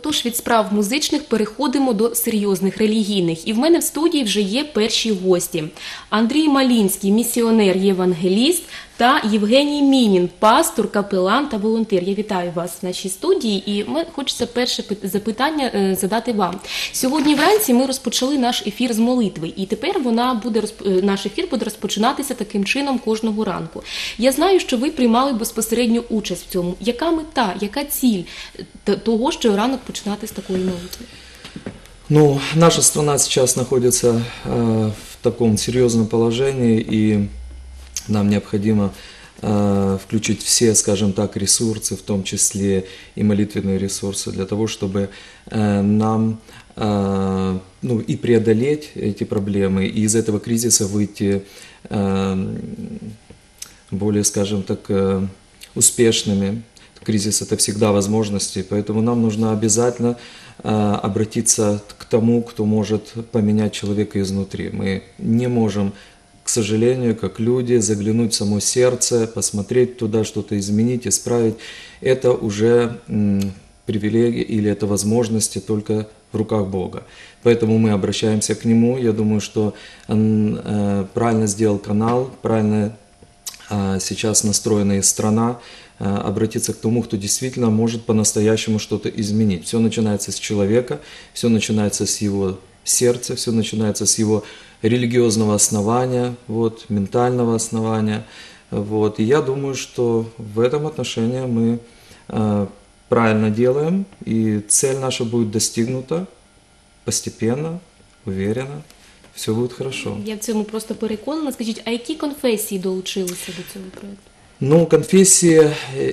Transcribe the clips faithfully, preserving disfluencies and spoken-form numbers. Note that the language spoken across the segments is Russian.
Отож, від справ музичних переходимо до серйозних релігійних. І в мене в студії вже є перші гості. Андрій Малінський, місіонер, євангеліст, та Євгеній Мінін, пастор, капелан та волонтер. Я вітаю вас в нашій студії, і ми хочеться перше запитання задати вам. Сьогодні вранці ми розпочали наш ефір з молитви, і тепер вона буде наш ефір буде розпочинатися таким чином кожного ранку. Я знаю, що ви приймали безпосередню участь в цьому. Яка мета, яка ціль того, що ранок починати з такої молитви? Ну, наша страна сейчас находится э, в таком серьезном положении, и нам необходимо э, включить все, скажем так, ресурсы, в том числе и молитвенные ресурсы, для того, чтобы э, нам э, ну, и преодолеть эти проблемы, и из этого кризиса выйти э, более, скажем так, э, успешными. Кризис – это всегда возможности, поэтому нам нужно обязательно э, обратиться к тому, кто может поменять человека изнутри. Мы не можем, к сожалению, как люди, заглянуть в само сердце, посмотреть туда, что-то изменить, исправить. Это уже м, привилегия или это возможности только в руках Бога. Поэтому мы обращаемся к Нему. Я думаю, что он э, правильно сделал канал, правильно э, сейчас настроена и страна, обратиться к тому, кто действительно может по-настоящему что-то изменить. Все начинается с человека, все начинается с его сердца, все начинается с его религиозного основания, вот, ментального основания. Вот. И я думаю, что в этом отношении мы э, правильно делаем, и цель наша будет достигнута постепенно, уверенно. Все будет хорошо. Я в цьому просто переконана. Скажіть, а які конфесії долучилися до цього проєкту? Ну, конфессии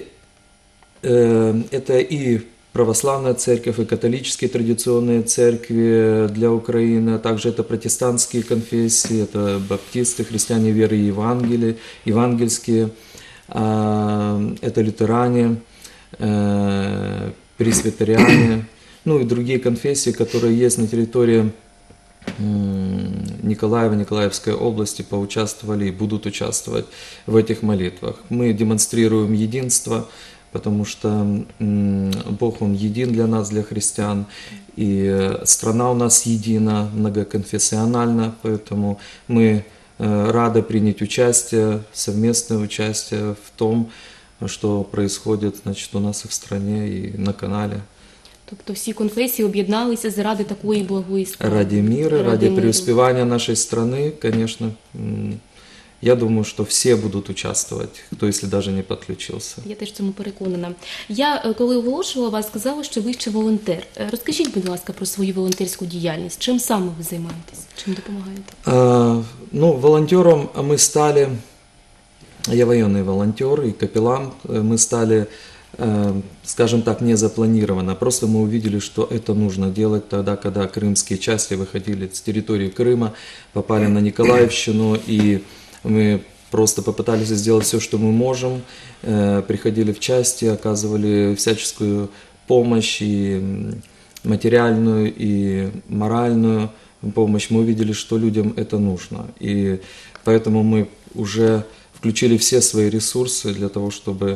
э, это и православная церковь, и католические традиционные церкви для Украины, а также это протестантские конфессии, это баптисты, христиане веры Евангелия, евангельские, э, это лютеране, э, пресвитериане, ну и другие конфессии, которые есть на территории Николаева, Николаевской области, поучаствовали и будут участвовать в этих молитвах. Мы демонстрируем единство, потому что Бог, Он един для нас, для христиан, и страна у нас едина, многоконфессиональна, поэтому мы рады принять участие, совместное участие в том, что происходит, значит, у нас и в стране, и на канале. Тобто всі конфесії об'єдналися заради такої благої справи. Ради мира, ради, ради преуспевания нашей страны, конечно. Я думаю, что все будут участвовать, кто, если даже не подключился. Я теж цьому переконана. Я, коли оголошувала вас, сказала, що ви ще волонтер. Розкажіть, будь ласка, про свою волонтерську діяльність. Чим саме ви займаєтесь? Чим допомагаєте? А, ну, волонтером мы стали, я военный волонтер и капеллан, мы стали, скажем так, не запланировано. Просто мы увидели, что это нужно делать тогда, когда крымские части выходили с территории Крыма, попали на Николаевщину, и мы просто попытались сделать все, что мы можем. Приходили в части, оказывали всяческую помощь, и материальную, и моральную помощь. Мы увидели, что людям это нужно. И поэтому мы уже включили все свои ресурсы для того, чтобы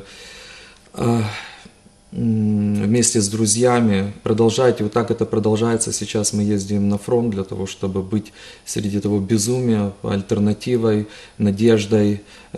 вместе с друзьями продолжать, и вот так это продолжается. Сейчас мы ездим на фронт для того, чтобы быть среди того безумия, альтернативой, надеждой,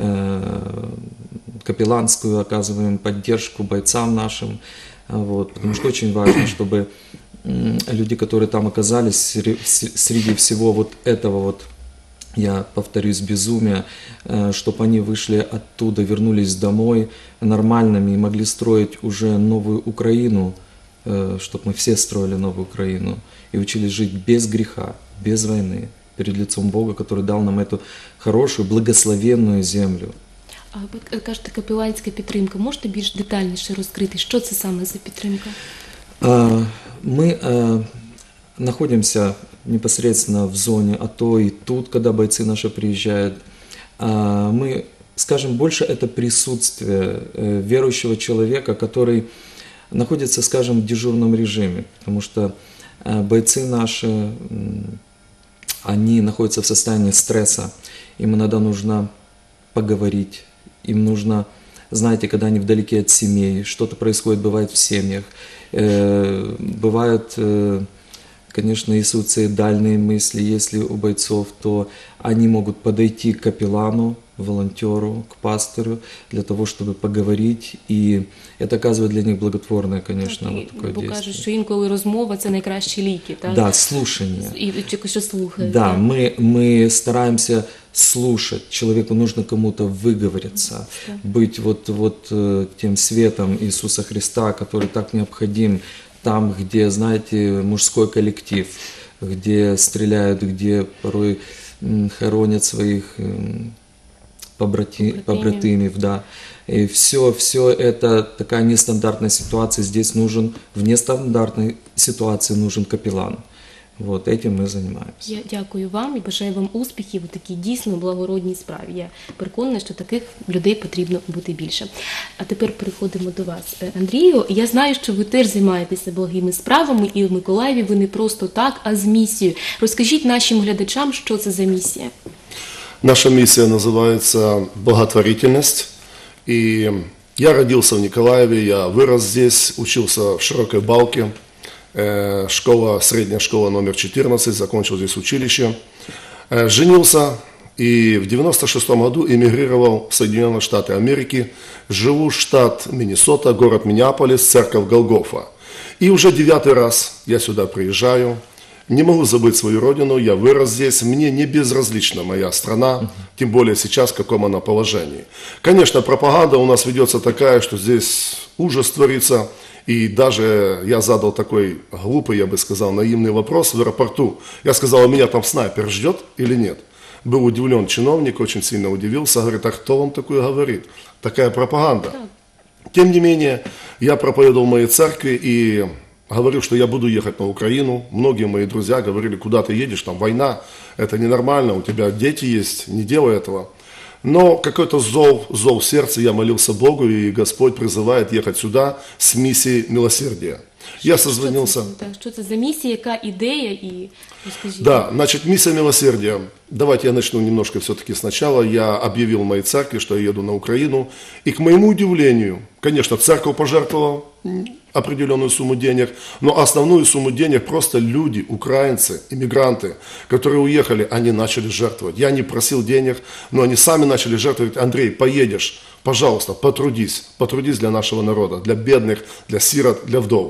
капелланскую оказываем поддержку бойцам нашим. Вот, потому что очень важно, чтобы люди, которые там оказались среди всего вот этого вот, я повторюсь, безумия, чтобы они вышли оттуда, вернулись домой нормальными и могли строить уже новую Украину, чтобы мы все строили новую Украину и учились жить без греха, без войны, перед лицом Бога, который дал нам эту хорошую, благословенную землю. А ви кажете, капеланська підтримка. Можете більш детальніше розкрити, що це саме за підтримка? Мы находимся непосредственно в зоне АТО и тут, когда бойцы наши приезжают. Мы, скажем, больше это присутствие верующего человека, который находится, скажем, в дежурном режиме, потому что бойцы наши, они находятся в состоянии стресса, им иногда нужно поговорить, им нужно знаете, когда они вдалеке от семей, что-то происходит, бывает в семьях, э, бывают, э, конечно, и суицидальные мысли, если у бойцов, то они могут подойти к капеллану, волонтеру, к пастору, для того, чтобы поговорить, и это оказывает для них благотворное, конечно, Так, вот і, такое бо действие. кажуть, що інколи розмова – це найкращі ліки, так? Да, слушание. І чи що слухаєте. Да, мы, мы стараемся слушать. Человеку нужно кому-то выговориться, быть вот, вот э, тем светом Иисуса Христа, который так необходим там, где, знаете, мужской коллектив, где стреляют, где порой м, хоронят своих м, побрати, побратимев, да. И все, все это такая нестандартная ситуация. Здесь нужен, в нестандартной ситуации нужен капеллан. Вот этим мы занимаемся. Я дякую вам і бажаю вам успіхів у такій дійсно благородній справі. Я переконана, що таких людей потрібно бути більше. А тепер переходимо до вас, Е, Андрію. Я знаю, що ви теж займаєтеся благими справами, і в Миколаєві ви не просто так, а з місією. Розкажіть нашим глядачам, що це за місія. Наша миссия называется «Благотворительность». И я родился в Николаеве, я вырос здесь, учился в Широкой Балке, э, школа, средняя школа номер четырнадцать, закончил здесь училище. Э, Женился и в девяносто шестом году эмигрировал в Соединенные Штаты Америки. Живу штат Миннесота, город Миннеаполис, церковь Голгофа. И уже девятый раз я сюда приезжаю. Не могу забыть свою родину, я вырос здесь, мне не безразлична моя страна, тем более сейчас, в каком она положении. Конечно, пропаганда у нас ведется такая, что здесь ужас творится, и даже я задал такой глупый, я бы сказал, наивный вопрос в аэропорту. Я сказал, а меня там снайпер ждет или нет? Был удивлен чиновник, очень сильно удивился, говорит, а кто вам такое говорит? Такая пропаганда. Тем не менее, я проповедовал в моей церкви и говорил, что я буду ехать на Украину. Многие мои друзья говорили, куда ты едешь, там война, это ненормально, у тебя дети есть, не делай этого. Но какой-то зов, зов в сердце, я молился Богу, и Господь призывает ехать сюда с миссией милосердия. Я созвонился. Що це, так, що це за місія, яка ідея і розкажіть. Да, значит, миссия милосердия. Давайте я начну немножко все-таки сначала. Я объявил в моей церкви, что я еду на Украину. И к моему удивлению, конечно, церковь пожертвовала определенную сумму денег, но основную сумму денег просто люди, украинцы, иммигранты, которые уехали, они начали жертвовать. Я не просил денег, но они сами начали жертвовать. Андрей, поедешь, пожалуйста, потрудись, потрудись для нашего народа, для бедных, для сирот, для вдов.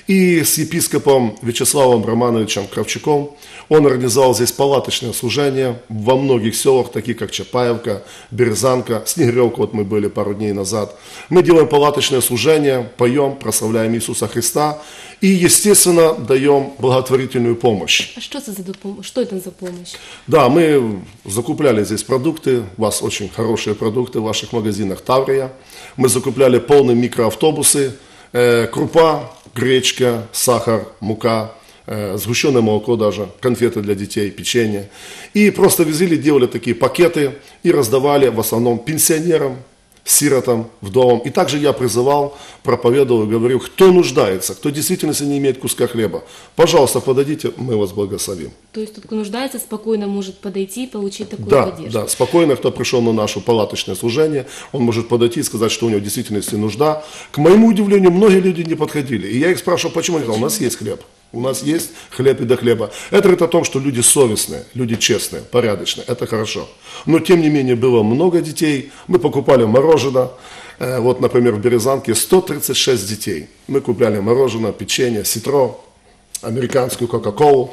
И с епископом Вячеславом Романовичем Кравчуком он организовал здесь палаточное служение во многих селах, таких как Чапаевка, Березанка, Снегиревка, вот мы были пару дней назад. Мы делаем палаточное служение, поем, прославляем Иисуса Христа и, естественно, даем благотворительную помощь. А що це за допомога? Що це за допомога? Да, мы закупляли здесь продукты, у вас очень хорошие продукты в ваших магазинах Таврия. Мы закупляли полные микроавтобусы, э, крупа, гречка, сахар, мука, э, сгущенное молоко даже, конфеты для детей, печенье. И просто везли, делали такие пакеты и раздавали в основном пенсионерам, сиротам, вдовам. И также я призывал, проповедовал и говорил, кто нуждается, кто действительно не имеет куска хлеба, пожалуйста, подойдите, мы вас благословим. То есть тот, кто нуждается, спокойно может подойти и получить такую Да, поддержку. да, спокойно, кто пришел на наше палаточное служение, он может подойти и сказать, что у него действительно есть нужда. К моему удивлению, многие люди не подходили. И я их спрашивал, почему? Они сказали, у нас есть хлеб. У нас есть хлеб и до хлеба. Это говорит о том, что люди совестные, люди честные, порядочные. Это хорошо. Но, тем не менее, было много детей. Мы покупали мороженое. Э, Вот, например, в Березанке сто тридцать шесть детей. Мы купляли мороженое, печенье, ситро, американскую кока-колу.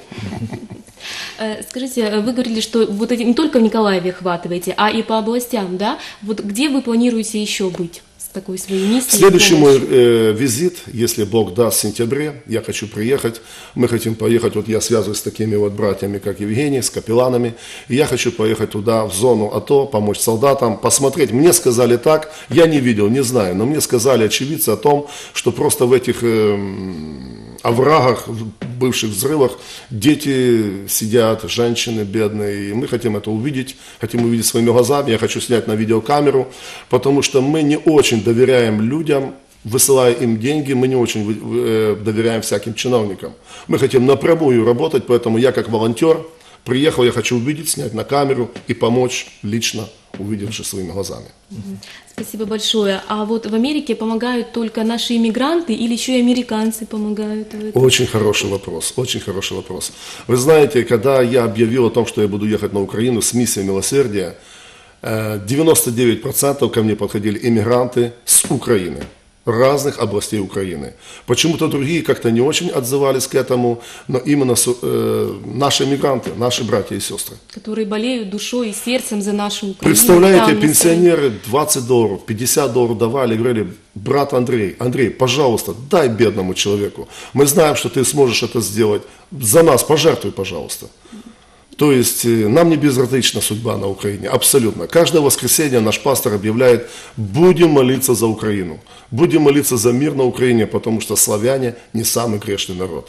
Э, Скажите, э, вы говорили, что вот эти не только в Николаеве охватываете, а и по областям, да? Вот где вы планируете еще быть с такой своей миссией? Следующий мой э, визит, если Бог даст, в сентябре, я хочу приехать. Мы хотим поехать, вот я связываюсь с такими вот братьями, как Евгений, с капелланами. И я хочу поехать туда, в зону АТО, помочь солдатам, посмотреть. Мне сказали так, я не видел, не знаю, но мне сказали очевидцы о том, что просто в этих э, оврагах, в бывших взрывах, дети сидят, женщины бедные. И мы хотим это увидеть, хотим увидеть своими глазами. Я хочу снять на видеокамеру, потому что мы не очень доверяем людям, высылая им деньги, мы не очень э, доверяем всяким чиновникам. Мы хотим напрямую работать, поэтому я как волонтер приехал, я хочу увидеть, снять на камеру и помочь лично увидевши своими глазами. Спасибо большое. А вот в Америке помогают только наши иммигранты или еще и американцы помогают в этом? Очень хороший вопрос, очень хороший вопрос. Вы знаете, когда я объявил о том, что я буду ехать на Украину с миссией милосердия, девяносто девять процентов ко мне подходили иммигранты с Украины, разных областей Украины. Почему-то другие как-то не очень отзывались к этому, но именно э, наши иммигранты, наши братья и сестры. Которые болеют душой и сердцем за нашу Украину. Представляете, Там, на пенсионеры двадцать долларов, пятьдесят долларов давали, говорили: брат Андрей, Андрей, пожалуйста, дай бедному человеку. Мы знаем, что ты сможешь это сделать. За нас пожертвуй, пожалуйста. То есть нам не безразлична судьба на Украине, абсолютно. Каждое воскресенье наш пастор объявляет: будем молиться за Украину, будем молиться за мир на Украине, потому что славяне не самый грешный народ.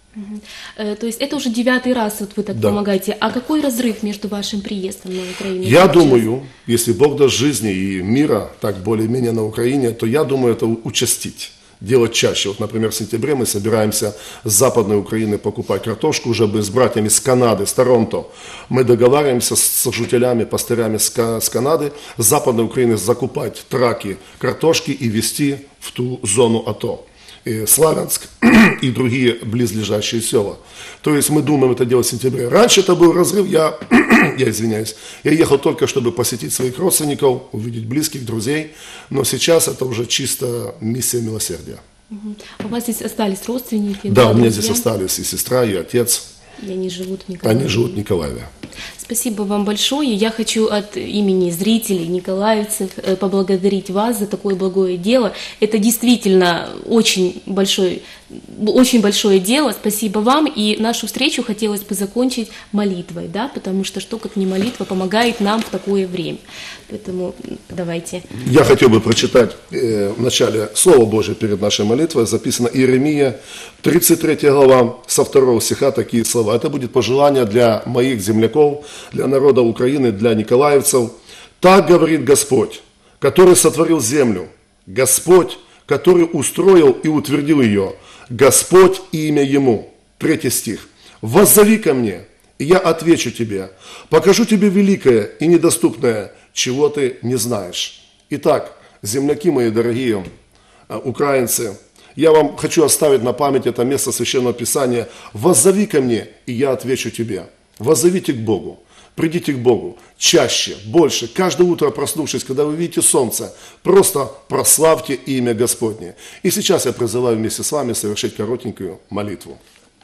Э, То есть это уже девятый раз вот вы так Да. помогаете. А какой разрыв между вашим приездом на Украину? Я сейчас? думаю, если Бог даст жизни и мира, так более-менее на Украине, то я думаю, это участить. Делать чаще. Вот, например, в сентябре мы собираемся с Западной Украины покупать картошку уже бы с братьями с Канады, с Торонто. Мы договариваемся с жителями, пастырями с Ка- с Канады, с Западной Украины закупать траки картошки и везти в ту зону АТО. И Славянск и другие близлежащие села. То есть мы думаем это делать в сентябре. Раньше это был разрыв, я, я извиняюсь, я ехал только, чтобы посетить своих родственников, увидеть близких, друзей, но сейчас это уже чисто миссия милосердия. Мгм. У вас здесь остались родственники? Да, у меня друзья? здесь остались и сестра, и отец, И они живут в Николаеве. они живут в Николаеве. Спасибо вам большое. Я хочу от имени зрителей, николаевцев, э, поблагодарить вас за такое благое дело. Это действительно очень большой, очень большое дело. Спасибо вам. И нашу встречу хотелось бы закончить молитвой, да, потому что что как не молитва помогает нам в такое время. Поэтому м, давайте. Я хотел бы прочитать э, в начале Слово Божие перед нашей молитвой. Записано Иеремия, тридцать третья глава, со второго стиха такие слова. Это будет пожелание для моих земляков, для народа Украины, для николаевцев. «Так говорит Господь, который сотворил землю, Господь, который устроил и утвердил ее, Господь и имя Ему». Третий стих. «Воззови ко мне, и я отвечу тебе, покажу тебе великое и недоступное, чего ты не знаешь». Итак, земляки мои дорогие, а, украинцы, я вам хочу оставить на память это место Священного Писания. «Воззови ко мне, и я отвечу тебе». Воззовите к Богу, придите к Богу чаще, больше, каждое утро проснувшись, когда вы видите солнце, просто прославьте имя Господне. И сейчас я призываю вместе с вами совершить коротенькую молитву.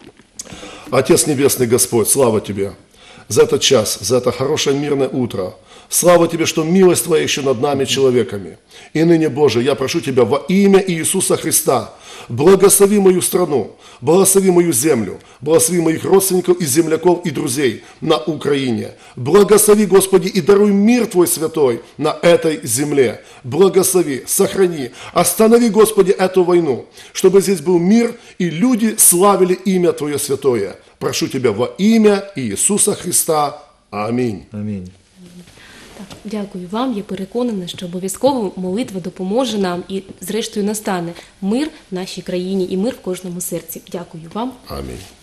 Отец Небесный Господь, слава Тебе за этот час, за это хорошее мирное утро. Слава Тебе, что милость Твоя еще над нами, человеками. И ныне, Боже, я прошу Тебя во имя Иисуса Христа, благослови мою страну, благослови мою землю, благослови моих родственников и земляков и друзей на Украине. Благослови, Господи, и даруй мир Твой святой на этой земле. Благослови, сохрани, останови, Господи, эту войну, чтобы здесь был мир и люди славили имя Твое святое. Прошу Тебя во имя Иисуса Христа. Аминь. Аминь. Так, дякую вам. Я переконана, що обов'язково молитва допоможе нам і, зрештою, настане мир в нашій країні і мир в кожному серці. Дякую вам. Аминь.